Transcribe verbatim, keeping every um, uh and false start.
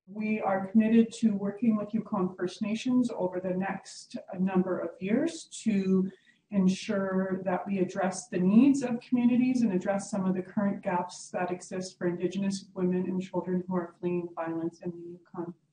We are committed to working with Yukon First Nations over the next number of years to ensure that we address the needs of communities and address some of the current gaps that exist for Indigenous women and children who are fleeing violence in the Yukon.